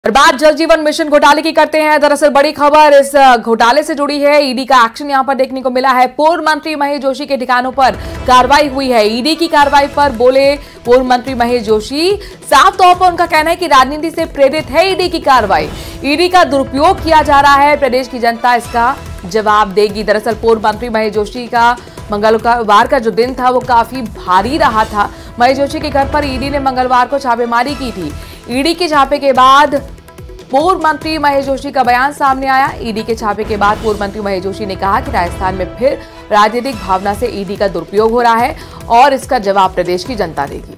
और बात जल जीवन मिशन घोटाले की करते हैं। दरअसल बड़ी खबर इस घोटाले से जुड़ी है। ईडी का एक्शन यहां पर देखने को मिला है। पूर्व मंत्री महेश जोशी के ठिकानों पर कार्रवाई हुई है। ईडी की कार्रवाई पर बोले पूर्व मंत्री महेश जोशी। साफ तौर पर उनका कहना है कि राजनीति से प्रेरित है ईडी की कार्रवाई। ईडी का दुरुपयोग किया जा रहा है। प्रदेश की जनता इसका जवाब देगी। दरअसल पूर्व मंत्री महेश जोशी का मंगलवार का जो दिन था वो काफी भारी रहा था। महेश जोशी के घर पर ईडी ने मंगलवार को छापेमारी की थी। ईडी के छापे के बाद पूर्व मंत्री महेश जोशी का बयान सामने आया। ईडी के छापे के बाद पूर्व मंत्री महेश जोशी ने कहा कि राजस्थान में फिर राजनीतिक भावना से ईडी का दुरुपयोग हो रहा है और इसका जवाब प्रदेश की जनता देगी।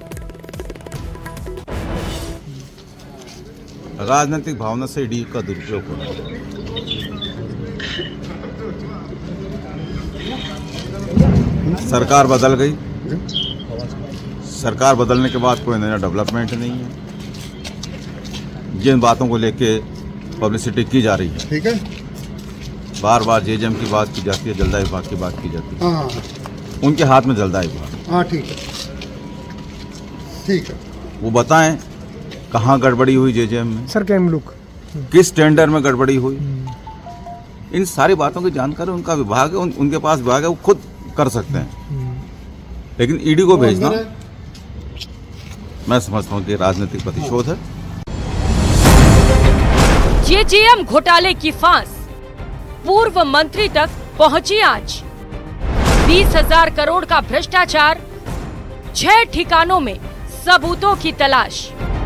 राजनीतिक भावना से ईडी का दुरुपयोग हो रहा है। सरकार बदल गई। सरकार बदलने के बाद कोई नया डेवलपमेंट नहीं है। जिन बातों को लेके पब्लिसिटी की जा रही है, ठीक है, बार बार जेजेएम की बात की जाती है, जलदाय विभाग की बात की जाती है। हाँ, उनके हाथ में जलदाय विभाग। हाँ, ठीक है, ठीक है। वो बताएं कहाँ गड़बड़ी हुई जेजेएम में, सर कैम लुक किस टेंडर में गड़बड़ी हुई। इन सारी बातों की जानकारी उनका विभाग है, उनके पास विभाग है, वो खुद कर सकते हैं। लेकिन ईडी को भेजना मैं समझता हूँ कि राजनीतिक प्रतिशोध है। जेजेएम घोटाले की फांस पूर्व मंत्री तक पहुंची आज। 20,000 करोड़ का भ्रष्टाचार, 6 ठिकानों में सबूतों की तलाश।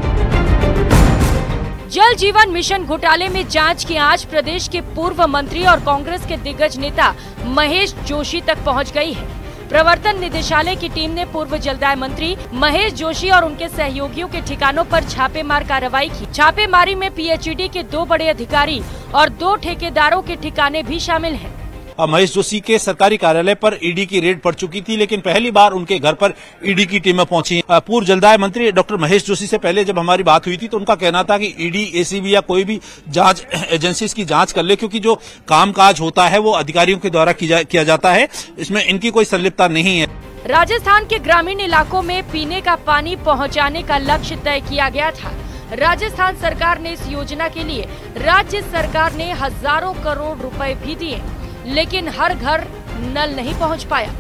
जल जीवन मिशन घोटाले में जांच की आंच प्रदेश के पूर्व मंत्री और कांग्रेस के दिग्गज नेता महेश जोशी तक पहुंच गई है। प्रवर्तन निदेशालय की टीम ने पूर्व जलदाय मंत्री महेश जोशी और उनके सहयोगियों के ठिकानों पर छापेमार कार्रवाई की। छापेमारी में पीएचईडी के 2 बड़े अधिकारी और 2 ठेकेदारों के ठिकाने भी शामिल हैं। महेश जोशी के सरकारी कार्यालय पर ईडी की रेड पड़ चुकी थी, लेकिन पहली बार उनके घर पर ईडी की टीमें पहुंची। पूर्व जलदाय मंत्री डॉक्टर महेश जोशी से पहले जब हमारी बात हुई थी तो उनका कहना था कि ईडी, एसीबी या कोई भी जांच एजेंसी इसकी जांच कर ले, क्योंकि जो कामकाज होता है वो अधिकारियों के द्वारा किया जाता है, इसमें इनकी कोई संलिप्तता नहीं है। राजस्थान के ग्रामीण इलाकों में पीने का पानी पहुँचाने का लक्ष्य तय किया गया था। राजस्थान सरकार ने इस योजना के लिए राज्य सरकार ने हजारों करोड़ रुपए भी दिए, लेकिन हर घर नल नहीं पहुंच पाया।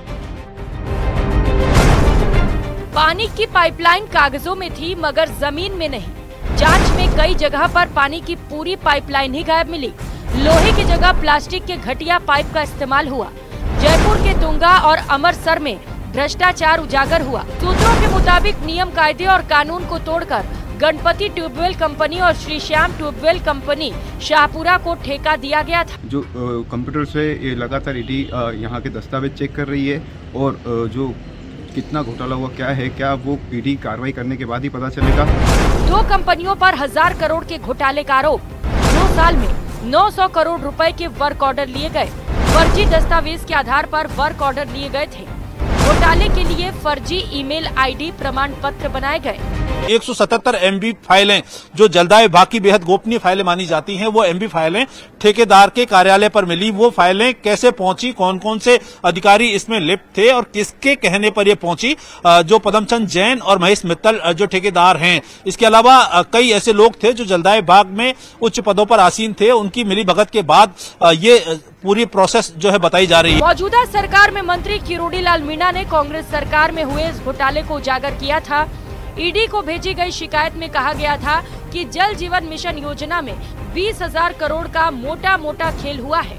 पानी की पाइपलाइन कागजों में थी मगर जमीन में नहीं। जांच में कई जगह पर पानी की पूरी पाइपलाइन ही गायब मिली। लोहे की जगह प्लास्टिक के घटिया पाइप का इस्तेमाल हुआ। जयपुर के तुंगा और अमरसर में भ्रष्टाचार उजागर हुआ। सूत्रों के मुताबिक नियम कायदे और कानून को तोड़कर गणपति ट्यूबवेल कंपनी और श्री श्याम ट्यूबवेल कंपनी शाहपुरा को ठेका दिया गया था। जो कंप्यूटर से ये लगातार ईडी यहाँ के दस्तावेज चेक कर रही है और जो कितना घोटाला हुआ क्या वो ईडी कार्रवाई करने के बाद ही पता चलेगा। 2 कंपनियों पर 1000 करोड़ के घोटाले का आरोप। 2 साल में 900 करोड़ रुपए के वर्क ऑर्डर लिए गए। फर्जी दस्तावेज के आधार पर वर्क ऑर्डर लिए गए थे। घोटाले के लिए फर्जी ईमेल आईडी प्रमाण पत्र बनाए गए। 177 MB फाइलें जो जलदाय विभाग की बेहद गोपनीय फाइलें मानी जाती हैं, वो MB फाइलें ठेकेदार के कार्यालय पर मिली। वो फाइलें कैसे पहुंची, कौन कौन से अधिकारी इसमें लिप्त थे और किसके कहने पर ये पहुंची, जो पदमचंद जैन और महेश मित्तल जो ठेकेदार हैं। इसके अलावा कई ऐसे लोग थे जो जलदाय विभाग में उच्च पदों पर आसीन थे। उनकी मिलीभगत के बाद ये पूरी प्रोसेस जो है बताई जा रही है। मौजूदा सरकार में मंत्री किरोड़ी लाल मीणा ने कांग्रेस सरकार में हुए इस घोटाले को उजागर किया था। ईडी को भेजी गई शिकायत में कहा गया था कि जल जीवन मिशन योजना में 20,000 करोड़ का मोटा खेल हुआ है।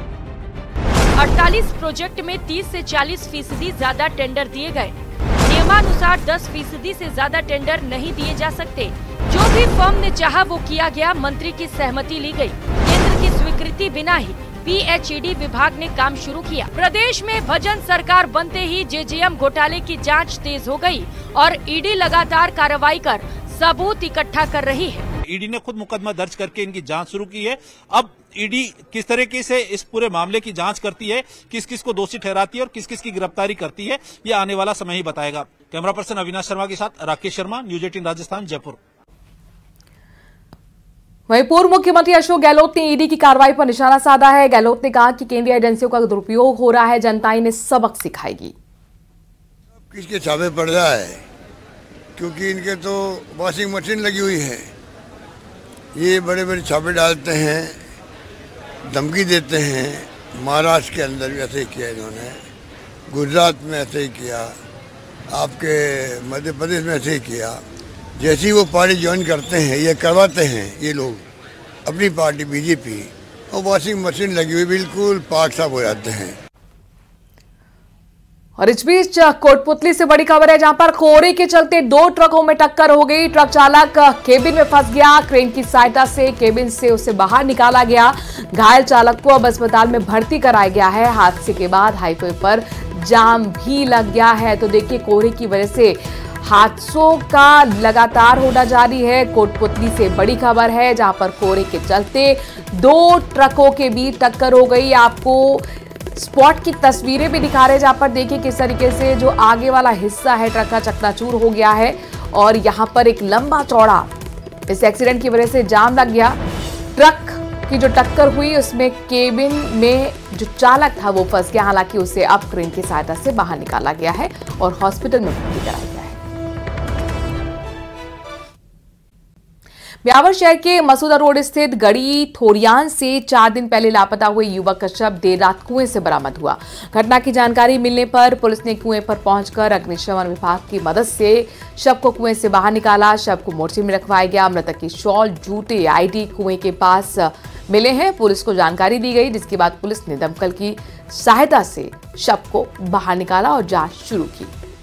48 प्रोजेक्ट में 30 से 40% ज्यादा टेंडर दिए गए। नियमानुसार 10% से ज्यादा टेंडर नहीं दिए जा सकते। जो भी फर्म ने चाहा वो किया गया। मंत्री की सहमति ली गई। केंद्र की स्वीकृति बिना ही पीएचईडी विभाग ने काम शुरू किया। प्रदेश में भजन सरकार बनते ही जेजेएम घोटाले की जांच तेज हो गई और ईडी लगातार कार्रवाई कर सबूत इकट्ठा कर रही है। ईडी ने खुद मुकदमा दर्ज करके इनकी जांच शुरू की है। अब ईडी किस तरीके से इस पूरे मामले की जांच करती है, किस किस को दोषी ठहराती है और किस किस की गिरफ्तारी करती है, ये आने वाला समय ही बताएगा। कैमरा पर्सन अविनाश शर्मा के साथ राकेश शर्मा, न्यूज 18 राजस्थान, जयपुर। वहीं पूर्व मुख्यमंत्री अशोक गहलोत ने ईडी की कार्रवाई पर निशाना साधा है। गहलोत ने कहा कि केंद्रीय एजेंसियों का दुरुपयोग हो रहा है, जनता इन्हें सबक सिखाएगी। किसके छापे पड़ रहा है, क्योंकि इनके तो वॉशिंग मशीन लगी हुई है ये बड़े बड़े छापे डालते हैं, धमकी देते हैं। महाराष्ट्र के अंदर भी ऐसे ही किया इन्होंने, गुजरात में ऐसे ही किया, आपके मध्य प्रदेश में ऐसे ही किया। जैसे ही वो पार्टी ज्वाइन करते हैं, ये करवाते हैं ये लोग अपनी पार्टी बीजेपी, और वॉशिंग मशीन लगी हुई बिल्कुल पाक साफ हो जाते हैं। और इस बीच कोटपुतली से बड़ी खबर है, जहां पर कोहरे के चलते 2 ट्रकों में टक्कर हो गई। ट्रक चालक केबिन में फंस गया, क्रेन की सहायता से केबिन से उसे बाहर निकाला गया। घायल चालक को अब अस्पताल में भर्ती कराया गया है। हादसे के बाद हाईवे पर जाम भी लग गया है। तो देखिए, कोहरे की वजह से हादसों का लगातार होना जारी है। कोटपुतली से बड़ी खबर है, जहां पर कोहरे के चलते 2 ट्रकों के बीच टक्कर हो गई। आपको स्पॉट की तस्वीरें भी दिखा रहे, जहां पर देखिए किस तरीके से जो आगे वाला हिस्सा है ट्रक का चकनाचूर हो गया है, और यहां पर एक लंबा चौड़ा इस एक्सीडेंट की वजह से जाम लग गया। ट्रक की जो टक्कर हुई उसमें केबिन में जो चालक था वो फंस गया। हालांकि उसे अब क्रेन की सहायता से बाहर निकाला गया है और हॉस्पिटल में भर्ती कराया गया है। ब्यावर शहर के मसूदा रोड स्थित गड़ी थोरियान से 4 दिन पहले लापता हुए युवक का शव देर रात कुएं से बरामद हुआ। घटना की जानकारी मिलने पर पुलिस ने कुएं पर पहुंचकर अग्निशमन विभाग की मदद से शव को कुएं से बाहर निकाला। शव को मोर्चे में रखवाया गया। मृतक की शॉल, जूते, आईडी कुएं के पास मिले हैं। पुलिस को जानकारी दी गई, जिसके बाद पुलिस ने दमकल की सहायता से शव को बाहर निकाला और जांच शुरू की।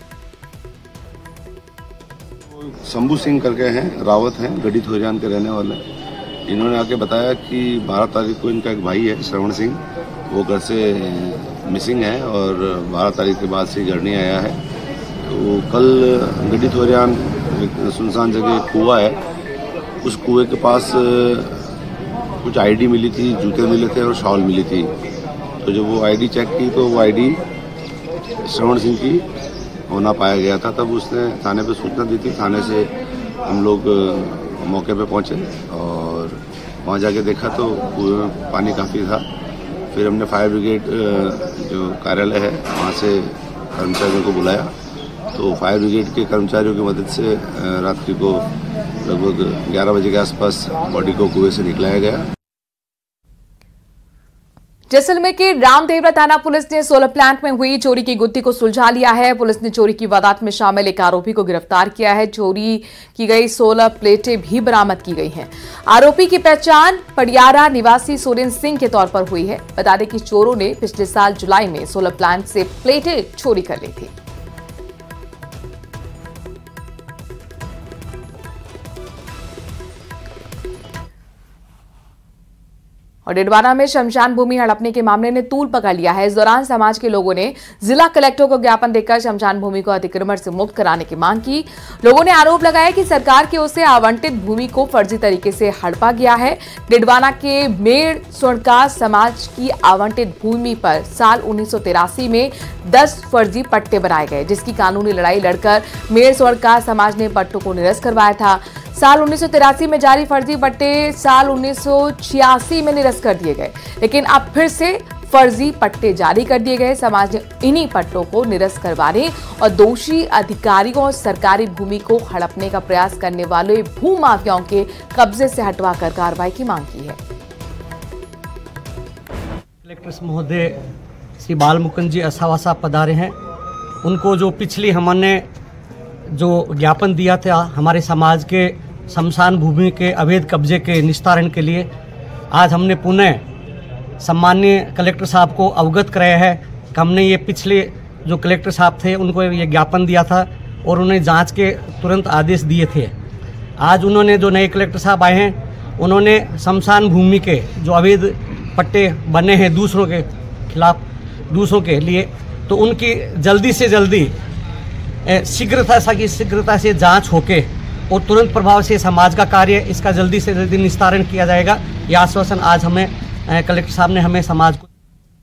शंभू सिंह करके हैं, रावत हैं, गड़ी थोरियान के रहने वाले। इन्होंने आके बताया कि 12 तारीख को इनका एक भाई है श्रवण सिंह, वो घर से मिसिंग है और 12 तारीख के बाद से घर नहीं आया है। तो कल गड़ी थोरियान सुनसान जगह कुआं है, उस कुएं के पास कुछ आईडी मिली थी, जूते मिले थे और शॉल मिली थी। तो जब वो आईडी चेक की तो वो आईडी श्रवण सिंह की होना पाया गया था। तब उसने थाने पे सूचना दी थी। थाने से हम लोग मौके पे पहुंचे और वहां जाके देखा तो कुएं में पानी काफ़ी था। फिर हमने फायर ब्रिगेड जो कार्यालय है वहां से कर्मचारियों को बुलाया। तो फायर ब्रिगेड के कर्मचारियों की मदद से रात्रि को लगभग 11 बजे के आसपास बॉडी को कुएं से निकलाया गया। जैसलमेर के रामदेवरा थाना पुलिस ने सोलर प्लांट में हुई चोरी की गुत्थी को सुलझा लिया है। पुलिस ने चोरी की वारदात में शामिल एक आरोपी को गिरफ्तार किया है। चोरी की गई 16 प्लेटें भी बरामद की गई हैं। आरोपी की पहचान पडियारा निवासी सुरेंद्र सिंह के तौर पर हुई है। बता दें कि चोरों ने पिछले साल जुलाई में सोलर प्लांट से प्लेटें चोरी कर ली थी। और डिडवाना में शमशान भूमि हड़पने के मामले ने तूल पकड़ लिया है। इस दौरान समाज के लोगों ने जिला कलेक्टर को ज्ञापन देकर शमशान भूमि को अतिक्रमण से मुक्त कराने की मांग की। लोगों ने आरोप लगाया कि सरकार की ओर से आवंटित भूमि को फर्जी तरीके से हड़पा गया है। डिडवाना के मेड़ स्वर्णकार समाज की आवंटित भूमि पर साल 1983 में 10 फर्जी पट्टे बनाए गए, जिसकी कानूनी लड़ाई लड़कर मेड़ स्वर्णकार समाज ने पट्टों को निरस्त करवाया था। साल 1983 में जारी फर्जी पट्टे साल 1986 में निरस्त कर दिए गए, लेकिन अब फिर से फर्जी पट्टे जारी कर दिए गए। समाज ने इन्हीं पट्टों को निरस्त करवाने और दोषी अधिकारियों और सरकारी भूमि को हड़पने का प्रयास करने वाले भू माफियाओं के कब्जे से हटवाकर कार्रवाई की मांग की है। कलेक्टर महोदय श्री बाल मुकुंद जी असावासा पधारे हैं। उनको जो पिछली हमने जो ज्ञापन दिया था हमारे समाज के शमशान भूमि के अवैध कब्जे के निस्तारण के लिए, आज हमने पुनः सम्माननीय कलेक्टर साहब को अवगत कराया है कि हमने ये पिछले जो कलेक्टर साहब थे उनको ये ज्ञापन दिया था और उन्हें जांच के तुरंत आदेश दिए थे। आज उन्होंने जो नए कलेक्टर साहब आए हैं उन्होंने शमशान भूमि के जो अवैध पट्टे बने हैं दूसरों के खिलाफ, दूसरों के लिए, तो उनकी जल्दी से जल्दी शीघ्रता से जांच होके और तुरंत प्रभाव से समाज का कार्य इसका जल्दी से जल्दी निस्तारण किया जाएगा। यह आश्वासन आज हमें कलेक्टर साहब ने हमें समाज को।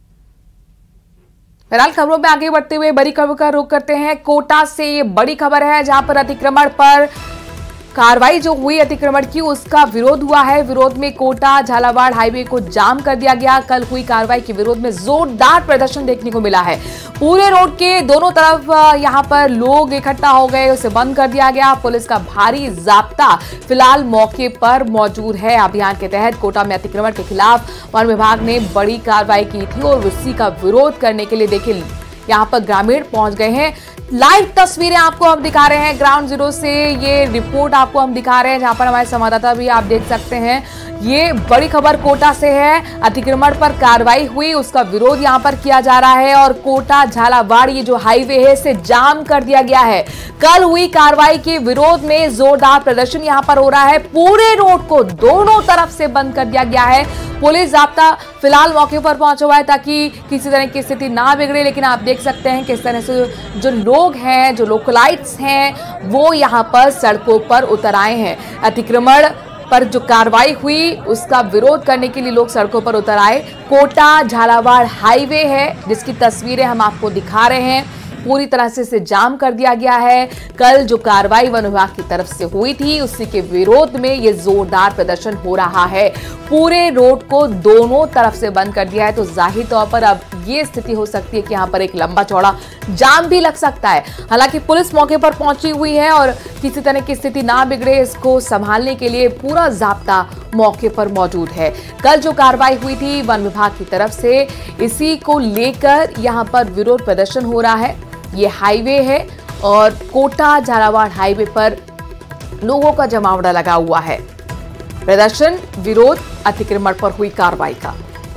फिलहाल खबरों में आगे बढ़ते हुए बड़ी खबर का रुख करते हैं। कोटा से ये बड़ी खबर है, जहां पर अतिक्रमण पर कार्रवाई जो हुई अतिक्रमण की उसका विरोध हुआ है। विरोध में कोटा झालावाड़ हाईवे को जाम कर दिया गया। कल हुई कार्रवाई के विरोध में जोरदार प्रदर्शन देखने को मिला है। पूरे रोड के दोनों तरफ यहां पर लोग इकट्ठा हो गए, उसे बंद कर दिया गया। पुलिस का भारी जाब्ता फिलहाल मौके पर मौजूद है। अभियान के तहत कोटा में अतिक्रमण के खिलाफ वन विभाग ने बड़ी कार्रवाई की थी और उसी का विरोध करने के लिए देखिए यहां पर ग्रामीण पहुंच गए हैं। लाइव तस्वीरें आपको हम दिखा रहे हैं ग्राउंड जीरो से, ये रिपोर्ट आपको हम दिखा रहे हैं जहां पर हमारे संवाददाता भी आप देख सकते हैं। ये बड़ी खबर कोटा से है। अतिक्रमण पर कार्रवाई हुई, उसका विरोध यहां पर किया जा रहा है और कोटा झालावाड़ ये जो हाईवे है इसे जाम कर दिया गया है। कल हुई कार्रवाई के विरोध में जोरदार प्रदर्शन यहां पर हो रहा है। पूरे रोड को दोनों तरफ से बंद कर दिया गया है। पुलिस जाब्ता फिलहाल मौके पर पहुंचा हुआ है ताकि किसी तरह की स्थिति ना बिगड़े, लेकिन आप देख सकते हैं किस तरह से जो लोग हैं, जो लोकलाइट्स हैं, वो यहां पर सड़कों पर उतर आए हैं। अतिक्रमण पर जो कार्रवाई हुई उसका विरोध करने के लिए लोग सड़कों पर उतर आए। कोटा झालावाड़ हाईवे है जिसकी तस्वीरें हम आपको दिखा रहे हैं। पूरी तरह से इसे जाम कर दिया गया है। कल जो कार्रवाई वन विभाग की तरफ से हुई थी उसी के विरोध में ये जोरदार प्रदर्शन हो रहा है। पूरे रोड को दोनों तरफ से बंद कर दिया है, तो जाहिर तौर पर अब ये स्थिति हो सकती है कि यहाँ पर एक लंबा चौड़ा जाम भी लग सकता है। हालांकि पुलिस मौके पर पहुंची हुई है और किसी तरह की स्थिति ना बिगड़े इसको संभालने के लिए पूरा जाब्ता मौके पर मौजूद है। कल जो कार्रवाई हुई थी वन विभाग की तरफ से, इसी को लेकर यहाँ पर विरोध प्रदर्शन हो रहा है। ये हाईवे है और कोटा झालावाड़ हाईवे पर लोगों का जमावड़ा लगा हुआ है। प्रदर्शन विरोध अतिक्रमण पर हुई कार्रवाई का,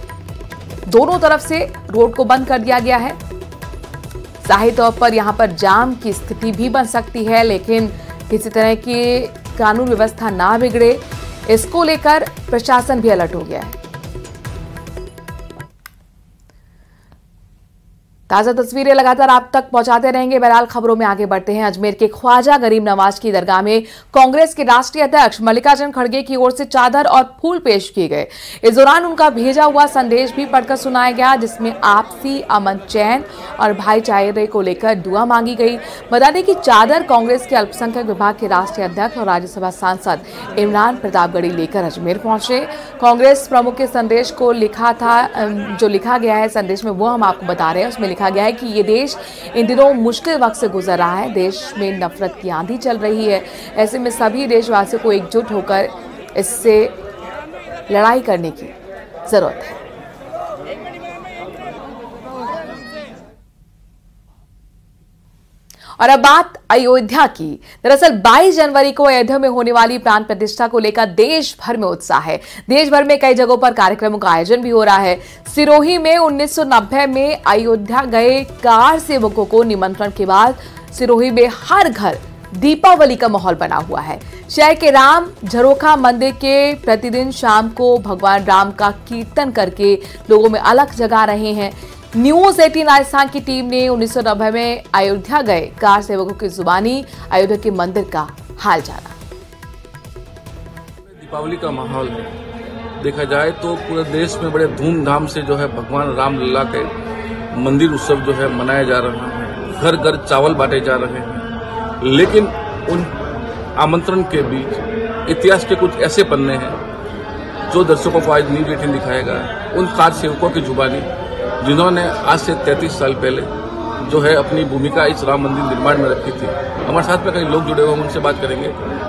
दोनों तरफ से रोड को बंद कर दिया गया है। जाहिर तौर पर यहां पर जाम की स्थिति भी बन सकती है, लेकिन किसी तरह की कानून व्यवस्था ना बिगड़े इसको लेकर प्रशासन भी अलर्ट हो गया है। ताजा तस्वीरें लगातार आप तक पहुंचाते रहेंगे। बहरहाल खबरों में आगे बढ़ते हैं। अजमेर के ख्वाजा गरीब नवाज की दरगाह में कांग्रेस के राष्ट्रीय अध्यक्ष मल्लिकार्जुन खड़गे की ओर से चादर और फूल पेश किए गए। इस दौरान उनका भेजा हुआ संदेश भी पढ़कर सुनाया गया, जिसमें आपसी अमन, चैन और भाईचारे को लेकर दुआ मांगी गई। बता दें कि चादर कांग्रेस के अल्पसंख्यक विभाग के राष्ट्रीय अध्यक्ष और राज्यसभा सांसद इमरान प्रतापगढ़ी लेकर अजमेर पहुंचे। कांग्रेस प्रमुख के संदेश को लिखा था, जो लिखा गया है संदेश में वो हम आपको बता रहे हैं। उसमें लिखा गया है कि ये देश इन दिनों मुश्किल वक्त से गुजर रहा है। देश में नफरत की आंधी चल रही है। ऐसे में सभी देशवासियों को एकजुट होकर इससे लड़ाई करने की जरूरत है। और अब बात अयोध्या की। दरअसल 22 जनवरी को अयोध्या में होने वाली प्राण प्रतिष्ठा को लेकर देश भर में उत्साह है। देश भर में कई जगहों पर कार्यक्रमों का आयोजन भी हो रहा है। सिरोही में 1990 में अयोध्या गए कार सेवकों को निमंत्रण के बाद सिरोही में हर घर दीपावली का माहौल बना हुआ है। शहर के राम झरोखा मंदिर के प्रतिदिन शाम को भगवान राम का कीर्तन करके लोगों में अलख जगा रहे हैं। न्यूज 18 राजस्थान की टीम ने 1990 में अयोध्या गए कार सेवकों की जुबानी अयोध्या के मंदिर का हाल जाना। दीपावली का माहौल है। देखा जाए तो पूरे देश में बड़े धूमधाम से जो है भगवान रामलला के मंदिर उत्सव जो है मनाया जा रहा है। घर घर चावल बांटे जा रहे हैं, लेकिन उन आमंत्रण के बीच इतिहास के कुछ ऐसे पन्ने हैं जो दर्शकों को आज न्यूज 18 दिखाएगा। उन कार सेवकों की जुबानी जिन्होंने आज से 33 साल पहले जो है अपनी भूमिका इस राम मंदिर निर्माण में रखी थी। हमारे साथ में कई लोग जुड़े हुए हैं, उनसे बात करेंगे।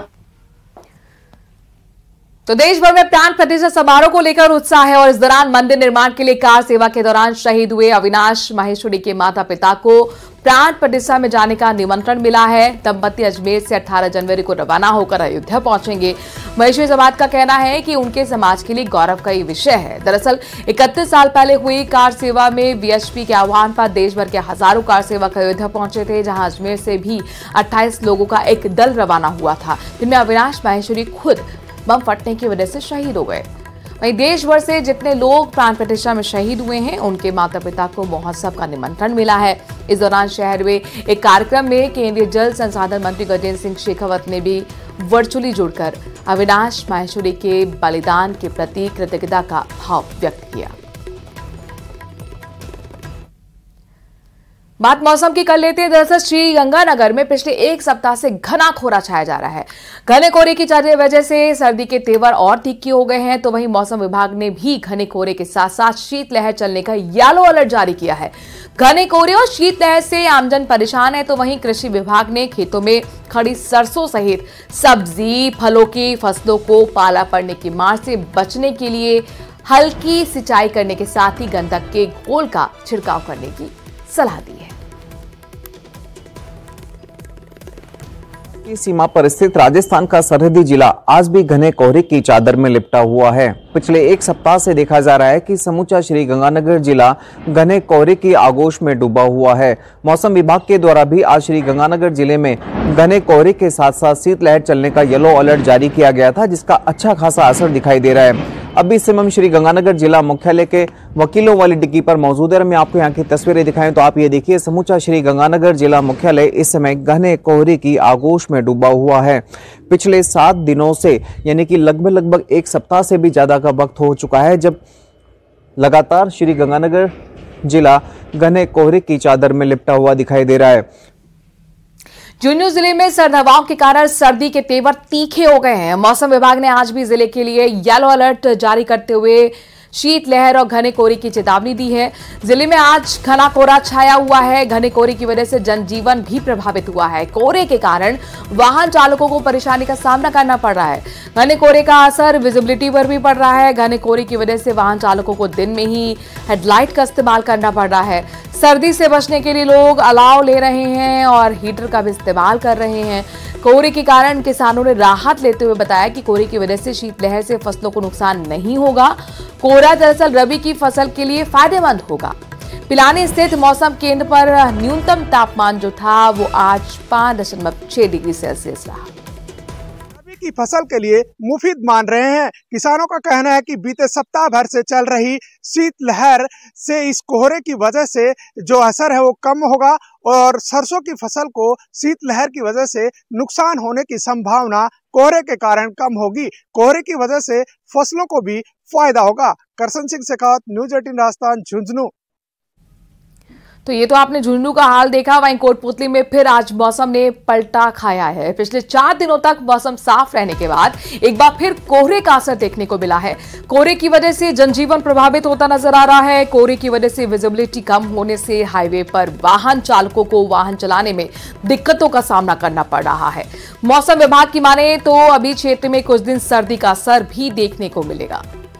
तो देश भर में प्राण प्रतिष्ठा समारोह को लेकर उत्साह है और इस दौरान मंदिर निर्माण के लिए कार सेवा के दौरान शहीद हुए अविनाश माहेश्वरी के माता पिता को प्राण प्रतिष्ठा में जाने का निमंत्रण मिला है। दंपति अजमेर से 18 जनवरी को रवाना होकर अयोध्या पहुंचेंगे। महेश्वरी समाज का कहना है कि उनके समाज के लिए गौरव का ये विषय है। दरअसल 31 साल पहले हुई कार सेवा में वीएचपी के आह्वान पर देश भर के हजारों कार सेवक अयोध्या पहुंचे थे, जहां अजमेर से भी 28 लोगों का एक दल रवाना हुआ था, जिनमें अविनाश माहेश्वरी खुद बम फटने की वजह से शहीद हो गए। वहीं देश भर से जितने लोग प्राण प्रतिष्ठा में शहीद हुए हैं उनके माता पिता को महोत्सव का निमंत्रण मिला है। इस दौरान शहर में एक कार्यक्रम में केंद्रीय जल संसाधन मंत्री गजेंद्र सिंह शेखावत ने भी वर्चुअली जुड़कर अविनाश माहेश्वरी के बलिदान के प्रति कृतज्ञता का भाव व्यक्त किया। बात मौसम की कर लेते हैं। दरअसल श्रीगंगानगर में पिछले एक सप्ताह से घना कोहरा छाया जा रहा है। घने कोहरे की वजह से सर्दी के तेवर और तीखे हो गए हैं। तो वहीं मौसम विभाग ने भी घने कोहरे के साथ साथ शीतलहर चलने का येलो अलर्ट जारी किया है। घने कोहरे और शीतलहर से आमजन परेशान है। तो वहीं कृषि विभाग ने खेतों में खड़ी सरसों सहित सब्जी फलों की फसलों को पाला पड़ने की मार से बचने के लिए हल्की सिंचाई करने के साथ ही गंधक के घोल का छिड़काव करने की सलाह दी है। सीमा पर स्थित राजस्थान का सरहदी जिला आज भी घने कोहरे की चादर में लिपटा हुआ है। पिछले एक सप्ताह से देखा जा रहा है कि समूचा श्रीगंगानगर जिला घने कोहरे की आगोश में डूबा हुआ है। मौसम विभाग के द्वारा भी आज श्रीगंगानगर जिले में घने कोहरे के साथ साथ शीतलहर चलने का येलो अलर्ट जारी किया गया था, जिसका अच्छा खासा असर दिखाई दे रहा है। अभी इस समय हम श्रीगंगानगर जिला मुख्यालय के वकीलों वाली डिग्गी पर मौजूद है। मैं आपको यहाँ की तस्वीरें दिखाएं तो आप ये देखिए, समूचा श्रीगंगानगर जिला मुख्यालय इस समय घने कोहरे की आगोश में डूबा हुआ है। पिछले 7 दिनों से यानी कि लगभग एक सप्ताह से भी ज्यादा का वक्त हो चुका है जब लगातार श्रीगंगानगर जिला घने कोहरे की चादर में लिपटा हुआ दिखाई दे रहा है। झुंझुनू जिले में सर्द हवाओं के कारण सर्दी के तेवर तीखे हो गए हैं। मौसम विभाग ने आज भी जिले के लिए येलो अलर्ट जारी करते हुए शीतलहर और घने कोहरे की चेतावनी दी है। जिले में आज घना कोहरा छाया हुआ है। घने कोहरे की वजह से जनजीवन भी प्रभावित हुआ है। कोहरे के कारण वाहन चालकों को परेशानी का सामना करना पड़ रहा है। घने कोहरे का असर विजिबिलिटी पर भी पड़ रहा है। घने कोहरे की वजह से वाहन चालकों को दिन में ही हेडलाइट का इस्तेमाल करना पड़ रहा है। सर्दी से बचने के लिए लोग अलाव ले रहे हैं और हीटर का भी इस्तेमाल कर रहे हैं। कोहरे के कारण किसानों ने राहत लेते हुए बताया कि कोहरे की वजह से शीतलहर से फसलों को नुकसान नहीं होगा। कोहरा दरअसल रबी की फसल के लिए फायदेमंद होगा। पिलानी स्थित मौसम केंद्र पर न्यूनतम तापमान जो था वो आज 5.6 डिग्री सेल्सियस रहा। की फसल के लिए मुफीद मान रहे हैं। किसानों का कहना है कि बीते सप्ताह भर से चल रही शीतलहर से इस कोहरे की वजह से जो असर है वो कम होगा और सरसों की फसल को शीतलहर की वजह से नुकसान होने की संभावना कोहरे के कारण कम होगी। कोहरे की वजह से फसलों को भी फायदा होगा। करसन सिंह शेखावत, न्यूज 18 राजस्थान, झुंझुनू। तो ये तो आपने झुंझुनू का हाल देखा। वहीं कोटपुतली में फिर आज मौसम ने पलटा खाया है। पिछले 4 दिनों तक मौसम साफ रहने के बाद एक बार फिर कोहरे का असर देखने को मिला है। कोहरे की वजह से जनजीवन प्रभावित होता नजर आ रहा है। कोहरे की वजह से विजिबिलिटी कम होने से हाईवे पर वाहन चालकों को वाहन चलाने में दिक्कतों का सामना करना पड़ रहा है। मौसम विभाग की माने तो अभी क्षेत्र में कुछ दिन सर्दी का असर भी देखने को मिलेगा।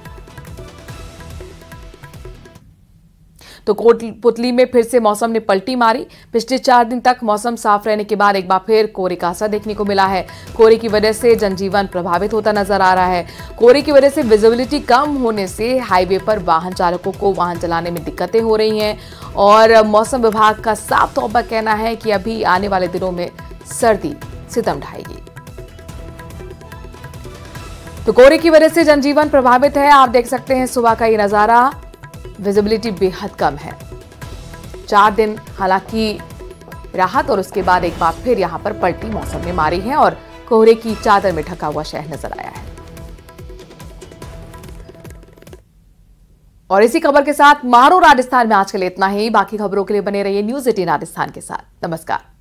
तो कोटपुतली में फिर से मौसम ने पलटी मारी। पिछले 4 दिन तक मौसम साफ रहने के बाद एक बार फिर कोहरे का असर देखने को मिला है। कोहरे की वजह से जनजीवन प्रभावित होता नजर आ रहा है। कोहरे की वजह से विजिबिलिटी कम होने से हाईवे पर वाहन चालकों को वाहन चलाने में दिक्कतें हो रही हैं और मौसम विभाग का साफ तौर पर कहना है कि अभी आने वाले दिनों में सर्दी सितम ढाएगी। तो कोहरे की वजह से जनजीवन प्रभावित है। आप देख सकते हैं सुबह का ये नजारा, विजिबिलिटी बेहद कम है। 4 दिन हालांकि राहत और उसके बाद एक बार फिर यहां पर पलटी मौसम ने मारी है और कोहरे की चादर में ढका हुआ शहर नजर आया है। और इसी खबर के साथ मारो राजस्थान में आज के लिए इतना ही। बाकी खबरों के लिए बने रहिए न्यूज 18 राजस्थान के साथ। नमस्कार।